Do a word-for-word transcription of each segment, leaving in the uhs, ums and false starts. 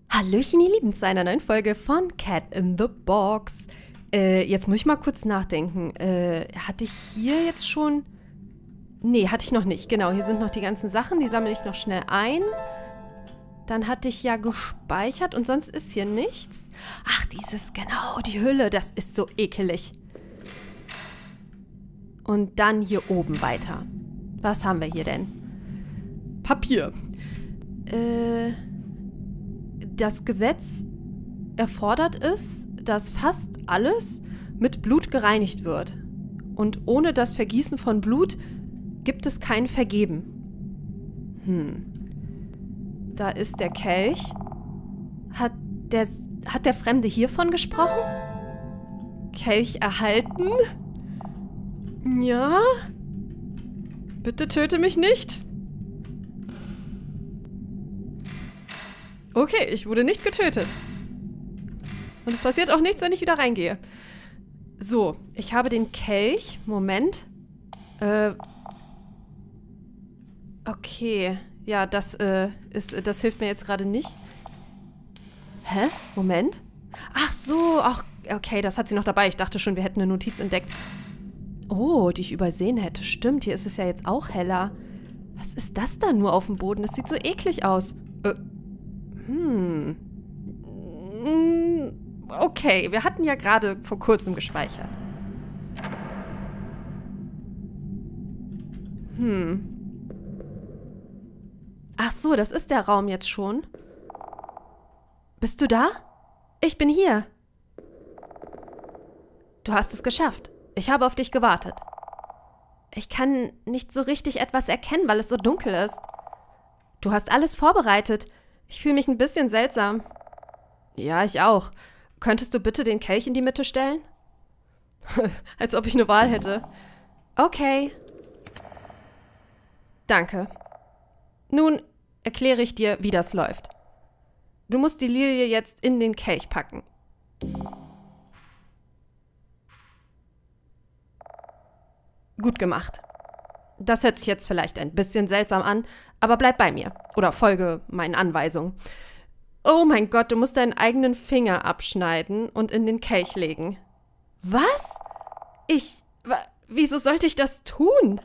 Hallöchen, ihr Lieben, zu einer neuen Folge von Cat in the Box. Äh, jetzt muss ich mal kurz nachdenken. Äh, hatte ich hier jetzt schon... Nee, hatte ich noch nicht. Genau, hier sind noch die ganzen Sachen. Die sammle ich noch schnell ein. Dann hatte ich ja gespeichert und sonst ist hier nichts. Ach, dieses, genau, die Hülle, das ist so ekelig. Und dann hier oben weiter. Was haben wir hier denn? Papier. Äh... Das Gesetz erfordert es, dass fast alles mit Blut gereinigt wird. Und ohne das Vergießen von Blut gibt es kein Vergeben. Hm. Da ist der Kelch. Hat der, hat der Fremde hiervon gesprochen? Kelch erhalten? Ja? Bitte töte mich nicht. Okay, ich wurde nicht getötet. Und es passiert auch nichts, wenn ich wieder reingehe. So, ich habe den Kelch. Moment. Äh. Okay. Ja, das, äh, ist, das hilft mir jetzt gerade nicht. Hä? Moment. Ach so, ach, okay, das hat sie noch dabei. Ich dachte schon, wir hätten eine Notiz entdeckt. Oh, die ich übersehen hätte. Stimmt, hier ist es ja jetzt auch heller. Was ist das da nur auf dem Boden? Das sieht so eklig aus. Äh. Hm. Okay, wir hatten ja gerade vor kurzem gespeichert. Hm. Ach so, das ist der Raum jetzt schon. Bist du da? Ich bin hier. Du hast es geschafft. Ich habe auf dich gewartet. Ich kann nicht so richtig etwas erkennen, weil es so dunkel ist. Du hast alles vorbereitet. Ich fühle mich ein bisschen seltsam. Ja, ich auch. Könntest du bitte den Kelch in die Mitte stellen? Als ob ich eine Wahl hätte. Okay. Danke. Nun erkläre ich dir, wie das läuft. Du musst die Lilie jetzt in den Kelch packen. Gut gemacht. Das hört sich jetzt vielleicht ein bisschen seltsam an, aber bleib bei mir. Oder folge meinen Anweisungen. Oh mein Gott, du musst deinen eigenen Finger abschneiden und in den Kelch legen. Was? Ich... Wieso sollte ich das tun?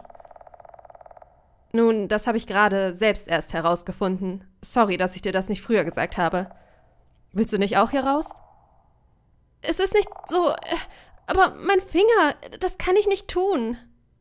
Nun, das habe ich gerade selbst erst herausgefunden. Sorry, dass ich dir das nicht früher gesagt habe. Willst du nicht auch hier raus? Es ist nicht so... Aber mein Finger, das kann ich nicht tun.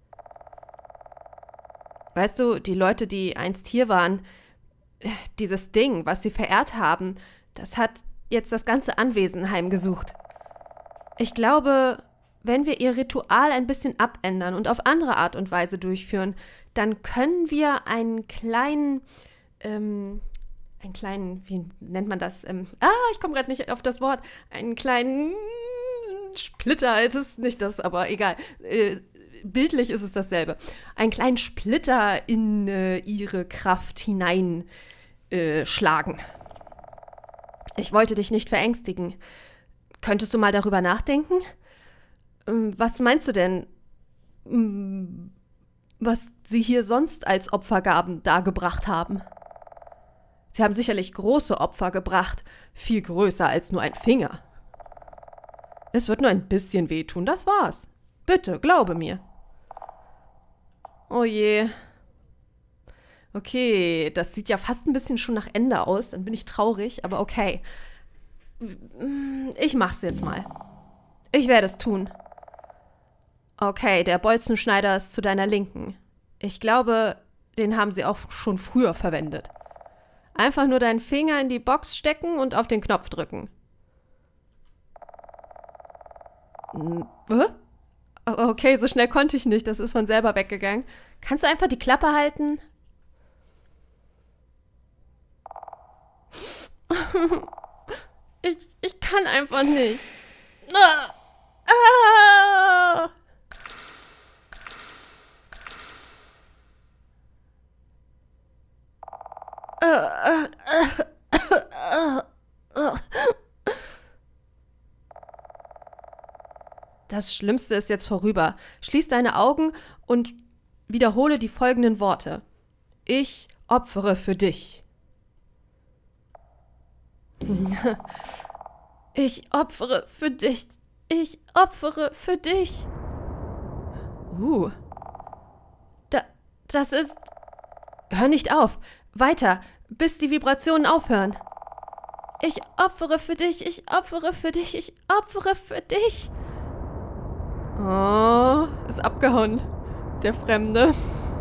Weißt du, die Leute, die einst hier waren, dieses Ding, was sie verehrt haben, das hat jetzt das ganze Anwesen heimgesucht. Ich glaube, wenn wir ihr Ritual ein bisschen abändern und auf andere Art und Weise durchführen, dann können wir einen kleinen, ähm, einen kleinen, wie nennt man das? Ähm, ah, ich komme gerade nicht auf das Wort. Einen kleinen Splitter, es ist nicht das, aber egal. Äh, Bildlich ist es dasselbe. Einen kleinen Splitter in äh, ihre Kraft hinein äh, schlagen. Ich wollte dich nicht verängstigen. Könntest du mal darüber nachdenken? Ähm, was meinst du denn, ähm, was sie hier sonst als Opfergaben dargebracht haben? Sie haben sicherlich große Opfer gebracht, viel größer als nur ein Finger. Es wird nur ein bisschen wehtun, das war's. Bitte, glaube mir. Oh je. Okay, das sieht ja fast ein bisschen schon nach Ende aus. Dann bin ich traurig, aber okay. Ich mach's jetzt mal. Ich werde es tun. Okay, der Bolzenschneider ist zu deiner Linken. Ich glaube, den haben sie auch schon früher verwendet. Einfach nur deinen Finger in die Box stecken und auf den Knopf drücken. Hä? Okay, so schnell konnte ich nicht. Das ist von selber weggegangen. Kannst du einfach die Klappe halten? Ich, ich kann einfach nicht. Ah! Ah! Ah, ah, ah, ah. Das Schlimmste ist jetzt vorüber. Schließ deine Augen und wiederhole die folgenden Worte. Ich opfere für dich. Ich opfere für dich. Ich opfere für dich. Uh. Da, das ist... Hör nicht auf. Weiter, bis die Vibrationen aufhören. Ich opfere für dich, ich opfere für dich, ich opfere für dich. Oh, ist abgehauen, der Fremde.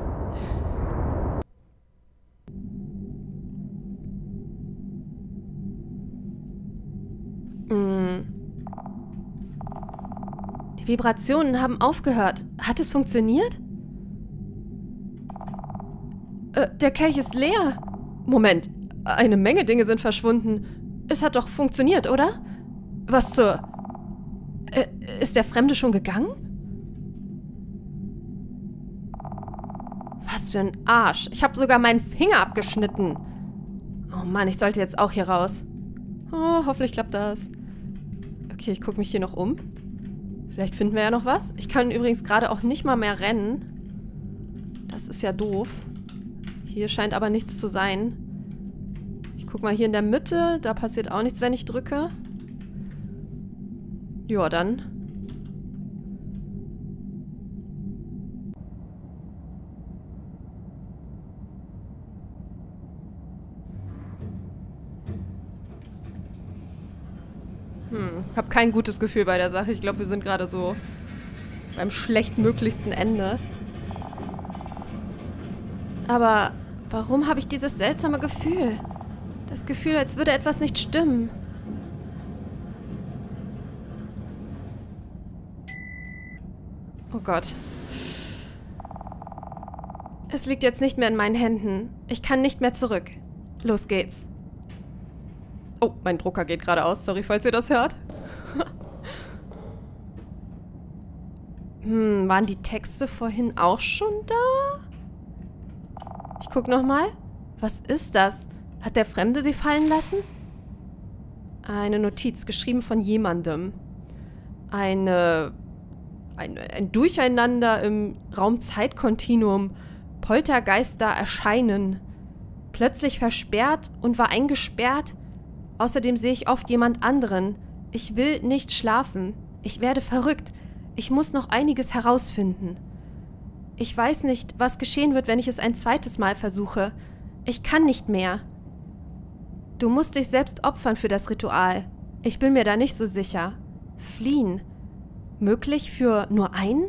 Hm. Die Vibrationen haben aufgehört. Hat es funktioniert? Äh, der Kelch ist leer. Moment, eine Menge Dinge sind verschwunden. Es hat doch funktioniert, oder? Was zur... Äh, ist der Fremde schon gegangen? Was für ein Arsch. Ich habe sogar meinen Finger abgeschnitten. Oh Mann, ich sollte jetzt auch hier raus. Oh, hoffentlich klappt das. Okay, ich gucke mich hier noch um. Vielleicht finden wir ja noch was. Ich kann übrigens gerade auch nicht mal mehr rennen. Das ist ja doof. Hier scheint aber nichts zu sein. Ich guck mal hier in der Mitte. Da passiert auch nichts, wenn ich drücke. Ja, dann. Hm, hab kein gutes Gefühl bei der Sache. Ich glaube, wir sind gerade so beim schlechtmöglichsten Ende. Aber warum habe ich dieses seltsame Gefühl? Das Gefühl, als würde etwas nicht stimmen. Oh Gott. Es liegt jetzt nicht mehr in meinen Händen. Ich kann nicht mehr zurück. Los geht's. Oh, mein Drucker geht gerade aus. Sorry, falls ihr das hört. Hm, waren die Texte vorhin auch schon da? Ich guck nochmal. Was ist das? Hat der Fremde sie fallen lassen? Eine Notiz, geschrieben von jemandem. Eine... Ein, ein Durcheinander im Raum-Zeit-Kontinuum. Poltergeister erscheinen. Plötzlich versperrt und war eingesperrt. Außerdem sehe ich oft jemand anderen. Ich will nicht schlafen. Ich werde verrückt. Ich muss noch einiges herausfinden. Ich weiß nicht, was geschehen wird, wenn ich es ein zweites Mal versuche. Ich kann nicht mehr. Du musst dich selbst opfern für das Ritual. Ich bin mir da nicht so sicher. Fliehen. Möglich für nur einen?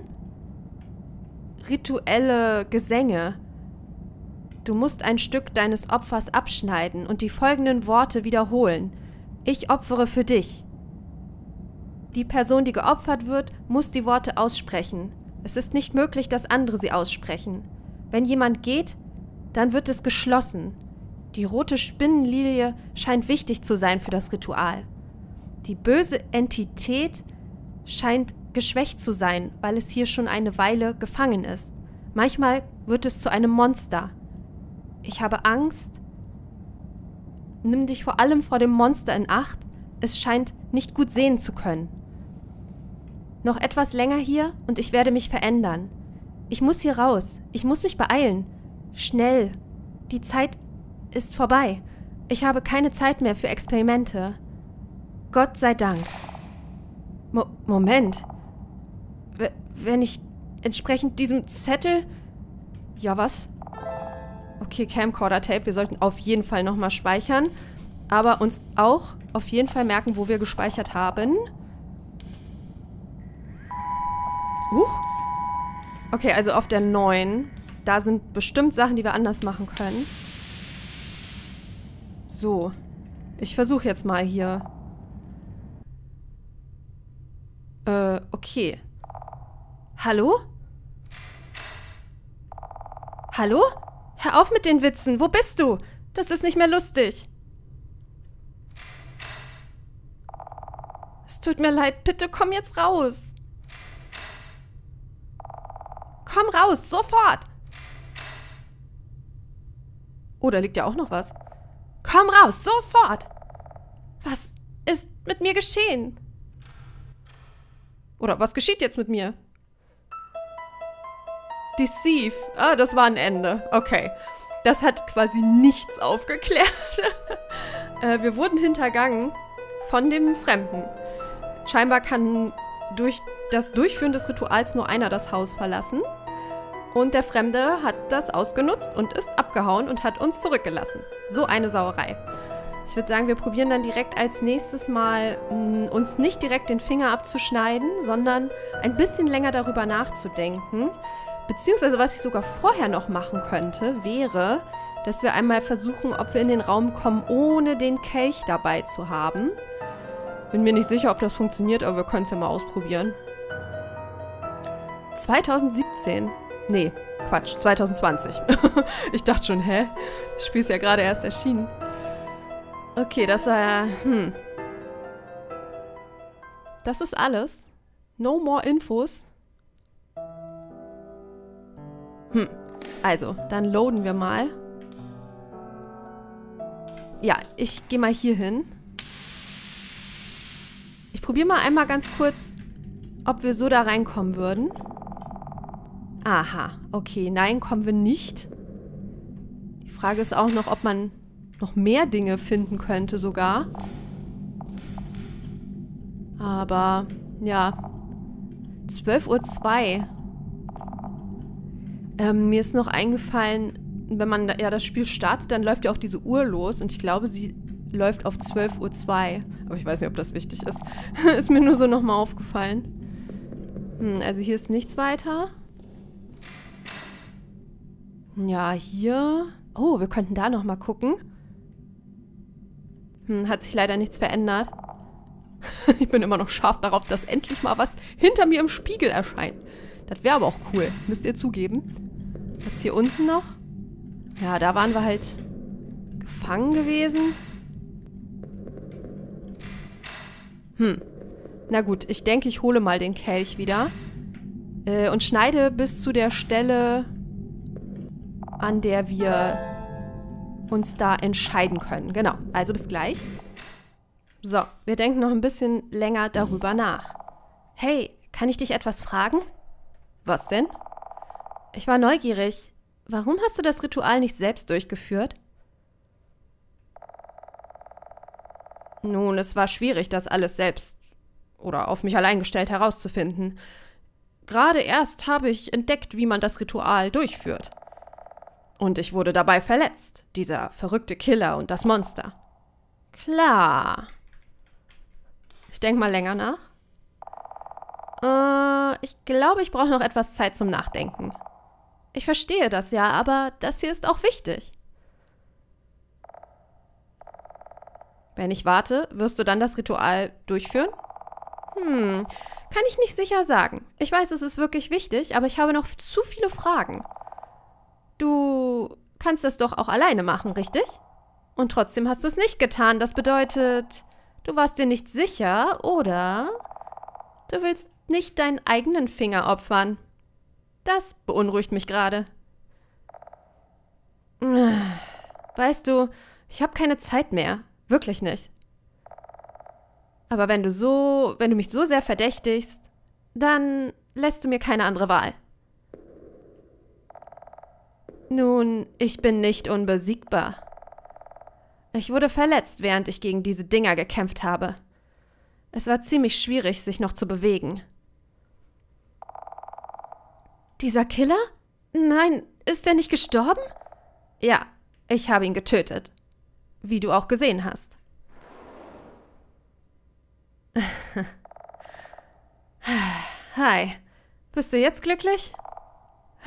Rituelle Gesänge. Du musst ein Stück deines Opfers abschneiden und die folgenden Worte wiederholen. Ich opfere für dich. Die Person, die geopfert wird, muss die Worte aussprechen. Es ist nicht möglich, dass andere sie aussprechen. Wenn jemand geht, dann wird es geschlossen. Die rote Spinnenlilie scheint wichtig zu sein für das Ritual. Die böse Entität scheint geschwächt zu sein, weil es hier schon eine Weile gefangen ist. Manchmal wird es zu einem Monster. Ich habe Angst. Nimm dich vor allem vor dem Monster in Acht. Es scheint nicht gut sehen zu können. Noch etwas länger hier und ich werde mich verändern. Ich muss hier raus. Ich muss mich beeilen. Schnell. Die Zeit ist vorbei. Ich habe keine Zeit mehr für Experimente. Gott sei Dank. Mo- Moment. W- wenn ich entsprechend diesem Zettel... Ja, was? Okay, Camcorder-Tape. Wir sollten auf jeden Fall nochmal speichern. Aber uns auch auf jeden Fall merken, wo wir gespeichert haben. Huch. Okay, also auf der neun. Da sind bestimmt Sachen, die wir anders machen können. So. Ich versuche jetzt mal hier. Äh, okay. Hallo? Hallo? Hör auf mit den Witzen. Wo bist du? Das ist nicht mehr lustig. Es tut mir leid. Bitte komm jetzt raus. Komm raus, sofort! Oh, da liegt ja auch noch was. Komm raus, sofort! Was ist mit mir geschehen? Oder was geschieht jetzt mit mir? Deceive. Ah, das war ein Ende. Okay. Das hat quasi nichts aufgeklärt. Äh, wir wurden hintergangen von dem Fremden. Scheinbar kann durch das Durchführen des Rituals nur einer das Haus verlassen. Und der Fremde hat das ausgenutzt und ist abgehauen und hat uns zurückgelassen. So eine Sauerei. Ich würde sagen, wir probieren dann direkt als nächstes mal, mh, uns nicht direkt den Finger abzuschneiden, sondern ein bisschen länger darüber nachzudenken. Beziehungsweise, was ich sogar vorher noch machen könnte, wäre, dass wir einmal versuchen, ob wir in den Raum kommen, ohne den Kelch dabei zu haben. Bin mir nicht sicher, ob das funktioniert, aber wir können es ja mal ausprobieren. zweitausendsiebzehn. Nee, Quatsch, zwanzig zwanzig. Ich dachte schon, hä? Das Spiel ist ja gerade erst erschienen. Okay, das war, hm. Das ist alles. No more Infos. Hm, also, dann loaden wir mal. Ja, ich gehe mal hier hin. Ich probiere mal einmal ganz kurz, ob wir so da reinkommen würden. Aha, okay, nein, kommen wir nicht. Die Frage ist auch noch, ob man noch mehr Dinge finden könnte sogar. Aber, ja, zwölf Uhr zwei. Ähm, mir ist noch eingefallen, wenn man ja das Spiel startet, dann läuft ja auch diese Uhr los und ich glaube, sie läuft auf zwölf Uhr zwei. Aber ich weiß nicht, ob das wichtig ist. Ist mir nur so nochmal aufgefallen. Hm, also hier ist nichts weiter. Ja, hier... Oh, wir könnten da nochmal gucken. Hm, hat sich leider nichts verändert. Ich bin immer noch scharf darauf, dass endlich mal was hinter mir im Spiegel erscheint. Das wäre aber auch cool, müsst ihr zugeben. Was ist hier unten noch? Ja, da waren wir halt gefangen gewesen. Hm. Na gut, ich denke, ich hole mal den Kelch wieder. Äh, und schneide bis zu der Stelle, an der wir uns da entscheiden können. Genau, also bis gleich. So, wir denken noch ein bisschen länger darüber nach. Hey, kann ich dich etwas fragen? Was denn? Ich war neugierig. Warum hast du das Ritual nicht selbst durchgeführt? Nun, es war schwierig, das alles selbst oder auf mich allein gestellt herauszufinden. Gerade erst habe ich entdeckt, wie man das Ritual durchführt. Und ich wurde dabei verletzt. Dieser verrückte Killer und das Monster. Klar. Ich denke mal länger nach. Äh, ich glaube, ich brauche noch etwas Zeit zum Nachdenken. Ich verstehe das ja, aber das hier ist auch wichtig. Wenn ich warte, wirst du dann das Ritual durchführen? Hm, kann ich nicht sicher sagen. Ich weiß, es ist wirklich wichtig, aber ich habe noch zu viele Fragen. Du kannst das doch auch alleine machen, richtig? Und trotzdem hast du es nicht getan. Das bedeutet, du warst dir nicht sicher, oder? Du willst nicht deinen eigenen Finger opfern. Das beunruhigt mich gerade. Weißt du, ich habe keine Zeit mehr. Wirklich nicht. Aber wenn du so, wenn du mich so sehr verdächtigst, dann lässt du mir keine andere Wahl. Nun, ich bin nicht unbesiegbar. Ich wurde verletzt, während ich gegen diese Dinger gekämpft habe. Es war ziemlich schwierig, sich noch zu bewegen. Dieser Killer? Nein, ist er nicht gestorben? Ja, ich habe ihn getötet. Wie du auch gesehen hast. Hi, bist du jetzt glücklich? Hä?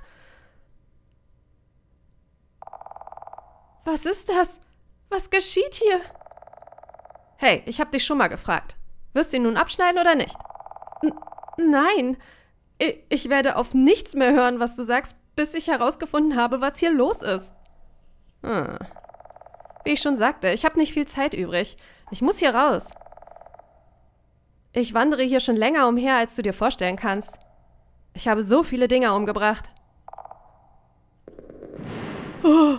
Was ist das? Was geschieht hier? Hey, ich habe dich schon mal gefragt. Wirst du ihn nun abschneiden oder nicht? N- nein. Ich, ich werde auf nichts mehr hören, was du sagst, bis ich herausgefunden habe, was hier los ist. Hm. Wie ich schon sagte, ich habe nicht viel Zeit übrig. Ich muss hier raus. Ich wandere hier schon länger umher, als du dir vorstellen kannst. Ich habe so viele Dinge umgebracht. Oh.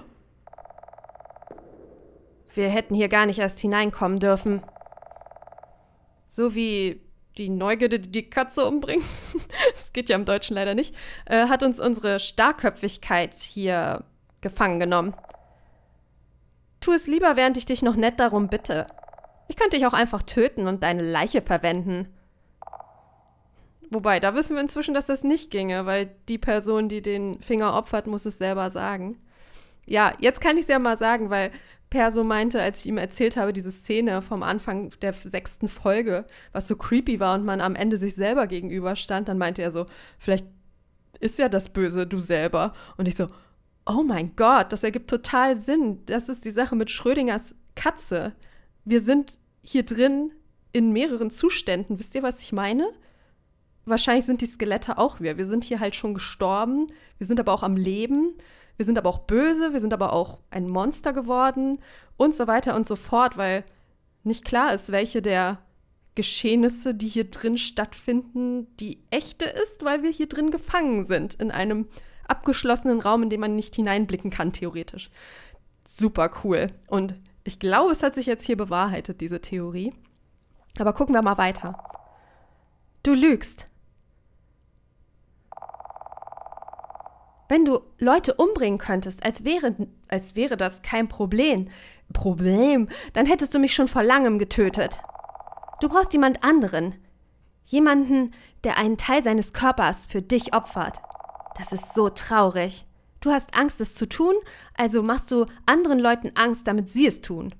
Wir hätten hier gar nicht erst hineinkommen dürfen. So wie die Neugierde, die die Katze umbringt, das geht ja im Deutschen leider nicht, äh, hat uns unsere Starrköpfigkeit hier gefangen genommen. Tu es lieber, während ich dich noch nett darum bitte. Ich könnte dich auch einfach töten und deine Leiche verwenden. Wobei, da wissen wir inzwischen, dass das nicht ginge, weil die Person, die den Finger opfert, muss es selber sagen. Ja, jetzt kann ich es ja mal sagen, weil Perso meinte, als ich ihm erzählt habe, diese Szene vom Anfang der sechsten Folge, was so creepy war und man am Ende sich selber gegenüberstand, dann meinte er so, vielleicht ist ja das Böse du selber. Und ich so, oh mein Gott, das ergibt total Sinn. Das ist die Sache mit Schrödingers Katze. Wir sind hier drin in mehreren Zuständen. Wisst ihr, was ich meine? Wahrscheinlich sind die Skelette auch wir. Wir sind hier halt schon gestorben. Wir sind aber auch am Leben. Wir sind aber auch böse. Wir sind aber auch ein Monster geworden. Und so weiter und so fort, weil nicht klar ist, welche der Geschehnisse, die hier drin stattfinden, die echte ist, weil wir hier drin gefangen sind. In einem abgeschlossenen Raum, in dem man nicht hineinblicken kann, theoretisch. Super cool. Und ich glaube, es hat sich jetzt hier bewahrheitet, diese Theorie. Aber gucken wir mal weiter. Du lügst. Wenn du Leute umbringen könntest, als wäre, als wäre das kein Problem, Problem, dann hättest du mich schon vor langem getötet. Du brauchst jemand anderen. Jemanden, der einen Teil seines Körpers für dich opfert. Das ist so traurig. Du hast Angst, es zu tun, also machst du anderen Leuten Angst, damit sie es tun.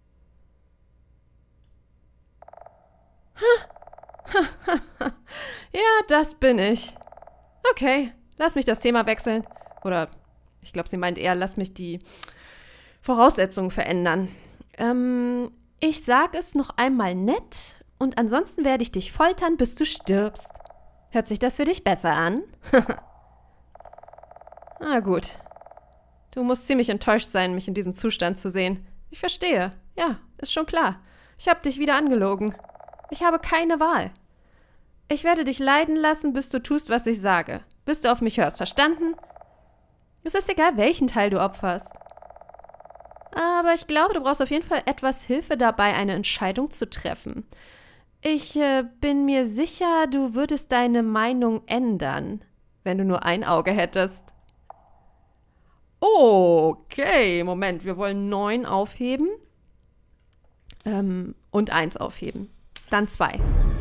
Ja, das bin ich. Okay, lass mich das Thema wechseln. Oder ich glaube, sie meint eher, lass mich die Voraussetzungen verändern. Ähm, ich sag es noch einmal nett und ansonsten werde ich dich foltern, bis du stirbst. Hört sich das für dich besser an? Ah, gut. Du musst ziemlich enttäuscht sein, mich in diesem Zustand zu sehen. Ich verstehe. Ja, ist schon klar. Ich habe dich wieder angelogen. Ich habe keine Wahl. Ich werde dich leiden lassen, bis du tust, was ich sage. Bis du auf mich hörst, verstanden? Es ist egal, welchen Teil du opferst. Aber ich glaube, du brauchst auf jeden Fall etwas Hilfe dabei, eine Entscheidung zu treffen. Ich äh, bin mir sicher, du würdest deine Meinung ändern, wenn du nur ein Auge hättest. Okay, Moment, wir wollen neun aufheben ähm, und eins aufheben. Dann zwei.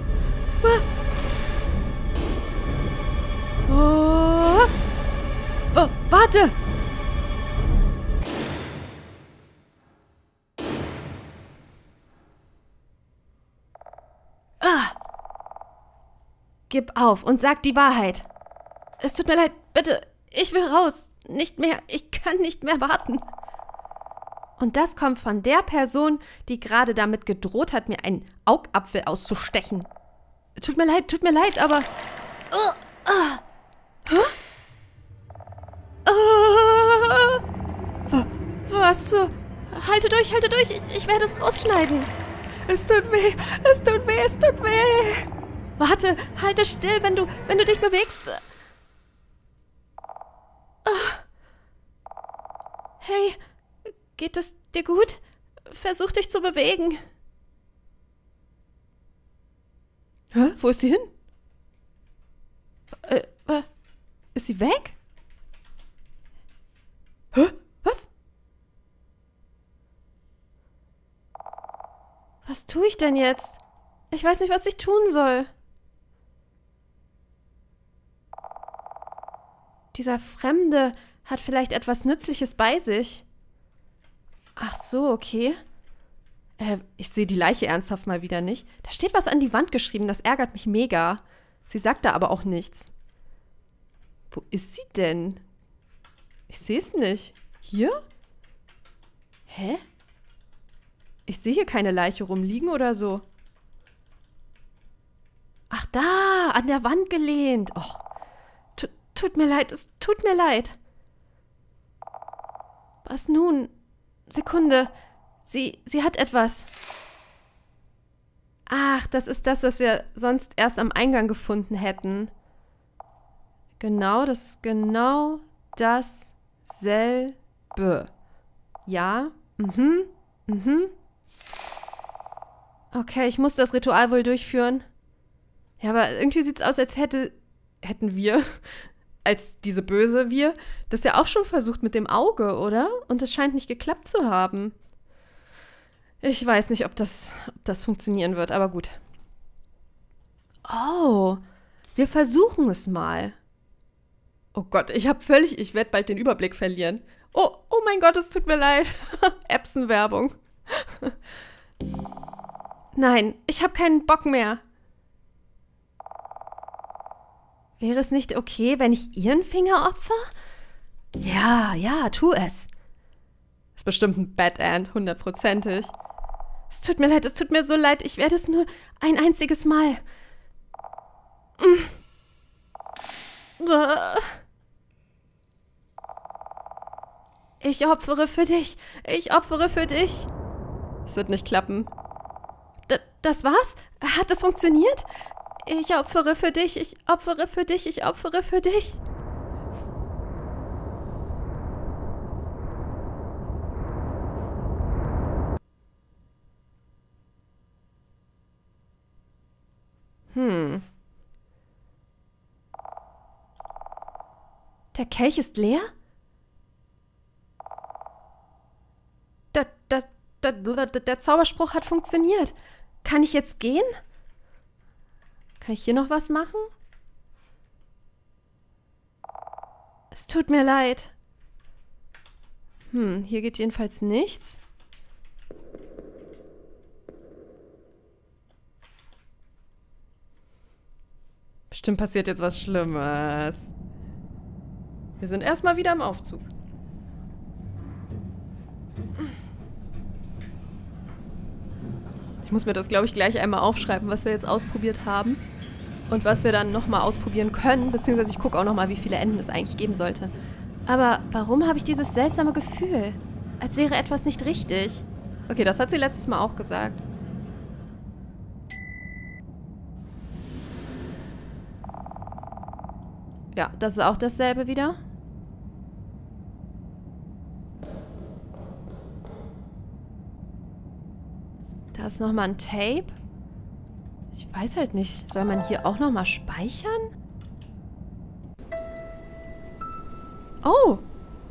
Oh. Oh, warte! Ah. Gib auf und sag die Wahrheit. Es tut mir leid, bitte, ich will raus. Nicht mehr, ich kann nicht mehr warten. Und das kommt von der Person, die gerade damit gedroht hat, mir einen Augapfel auszustechen. Tut mir leid, tut mir leid, aber... Uh, uh. Huh? Uh. Was zu... Halte durch, halte durch, ich, ich werde es rausschneiden. Es tut weh, es tut weh, es tut weh. Warte, halte still, wenn du, wenn du dich bewegst. Hey, geht es dir gut? Versuch dich zu bewegen. Hä? Wo ist sie hin? Äh, äh, ist sie weg? Hä? Was? Was tue ich denn jetzt? Ich weiß nicht, was ich tun soll. Dieser Fremde hat vielleicht etwas Nützliches bei sich. Ach so, okay. Äh, ich sehe die Leiche ernsthaft mal wieder nicht. Da steht was an die Wand geschrieben, das ärgert mich mega. Sie sagt da aber auch nichts. Wo ist sie denn? Ich sehe es nicht. Hier? Hä? Ich sehe hier keine Leiche rumliegen oder so. Ach da, an der Wand gelehnt. Oh, tut, tut mir leid, es tut mir leid. Was nun? Sekunde. Sie, sie hat etwas. Ach, das ist das, was wir sonst erst am Eingang gefunden hätten. Genau, das ist genau dasselbe. Ja, mhm, mhm. Okay, ich muss das Ritual wohl durchführen. Ja, aber irgendwie sieht es aus, als hätte, hätten wir, als diese böse wir, das ja auch schon versucht mit dem Auge, oder? Und es scheint nicht geklappt zu haben. Ich weiß nicht, ob das, ob das funktionieren wird, aber gut. Oh, wir versuchen es mal. Oh Gott, ich habe völlig, ich werde bald den Überblick verlieren. Oh, oh mein Gott, es tut mir leid. Epson-Werbung. Nein, ich habe keinen Bock mehr. Wäre es nicht okay, wenn ich Ihren Finger opfer? Ja, ja, tu es. Ist bestimmt ein Bad End, hundertprozentig. Es tut mir leid, es tut mir so leid. Ich werde es nur ein einziges Mal. Ich opfere für dich. Ich opfere für dich. Es wird nicht klappen. D- das war's? Hat es funktioniert? Ich opfere für dich. Ich opfere für dich. Ich opfere für dich. Hm. Der Kelch ist leer? Der, der, der, der Zauberspruch hat funktioniert. Kann ich jetzt gehen? Kann ich hier noch was machen? Es tut mir leid. Hm, hier geht jedenfalls nichts. Bestimmt passiert jetzt was Schlimmes. Wir sind erstmal wieder im Aufzug. Ich muss mir das, glaube ich, gleich einmal aufschreiben, was wir jetzt ausprobiert haben. Und was wir dann nochmal ausprobieren können. Beziehungsweise ich gucke auch nochmal, wie viele Enden es eigentlich geben sollte. Aber warum habe ich dieses seltsame Gefühl? Als wäre etwas nicht richtig. Okay, das hat sie letztes Mal auch gesagt. Ja, das ist auch dasselbe wieder. Da ist nochmal ein Tape. Ich weiß halt nicht. Soll man hier auch nochmal speichern? Oh!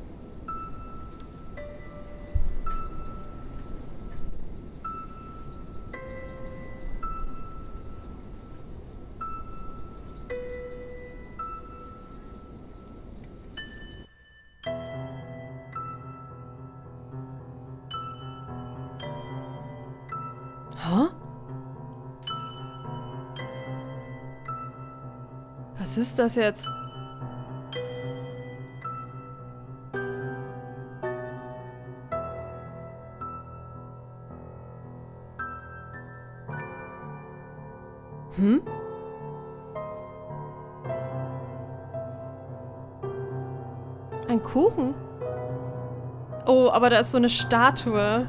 Hä? Was ist das jetzt? Hm? Ein Kuchen? Oh, aber da ist so eine Statue.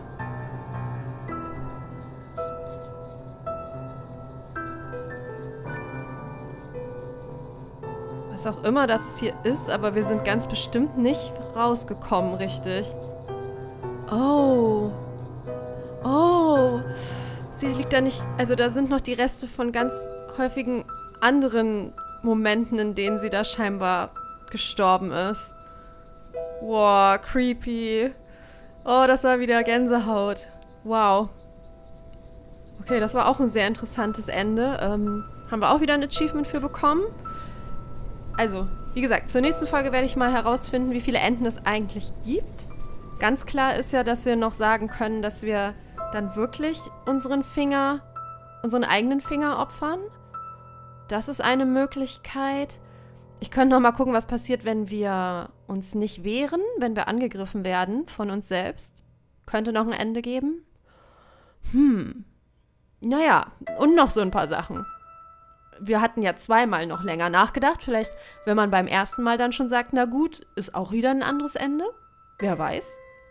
Was auch immer das hier ist, aber wir sind ganz bestimmt nicht rausgekommen, richtig. Oh. Oh. Sie liegt da nicht... Also da sind noch die Reste von ganz häufigen anderen Momenten, in denen sie da scheinbar gestorben ist. Wow, creepy. Oh, das war wieder Gänsehaut. Wow. Okay, das war auch ein sehr interessantes Ende. Ähm, haben wir auch wieder ein Achievement für bekommen. Also, wie gesagt, zur nächsten Folge werde ich mal herausfinden, wie viele Enden es eigentlich gibt. Ganz klar ist ja, dass wir noch sagen können, dass wir dann wirklich unseren Finger, unseren eigenen Finger opfern. Das ist eine Möglichkeit. Ich könnte noch mal gucken, was passiert, wenn wir uns nicht wehren, wenn wir angegriffen werden von uns selbst. Könnte noch ein Ende geben. Hm. Naja, und noch so ein paar Sachen. Wir hatten ja zweimal noch länger nachgedacht. Vielleicht, wenn man beim ersten Mal dann schon sagt, na gut, ist auch wieder ein anderes Ende. Wer weiß.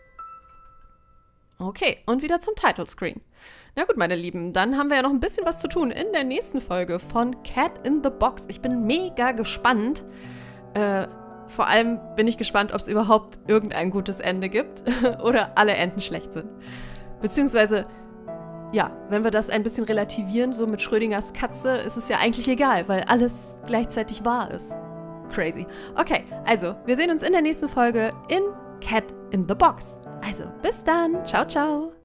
Okay, und wieder zum Title Screen. Na gut, meine Lieben, dann haben wir ja noch ein bisschen was zu tun in der nächsten Folge von Cat in the Box. Ich bin mega gespannt. Äh, vor allem bin ich gespannt, ob es überhaupt irgendein gutes Ende gibt oder alle Enden schlecht sind. Beziehungsweise, ja, wenn wir das ein bisschen relativieren, so mit Schrödingers Katze, ist es ja eigentlich egal, weil alles gleichzeitig wahr ist. Crazy. Okay, also, wir sehen uns in der nächsten Folge in Cat in the Box. Also, bis dann. Ciao, ciao.